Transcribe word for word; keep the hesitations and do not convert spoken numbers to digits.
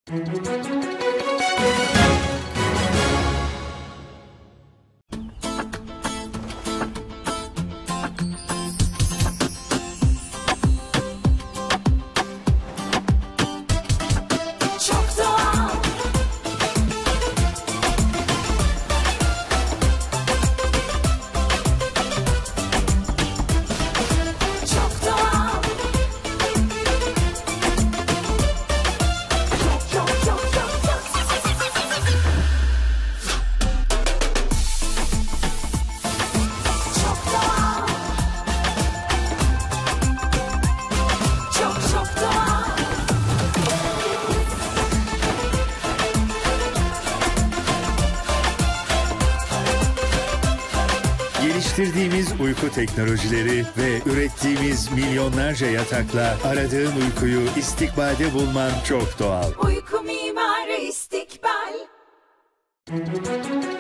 Geliştirdiğimiz uyku teknolojileri ve ürettiğimiz milyonlarca yatakla aradığın uykuyu istikbalde bulman çok doğal. Uyku mimarı istikbal.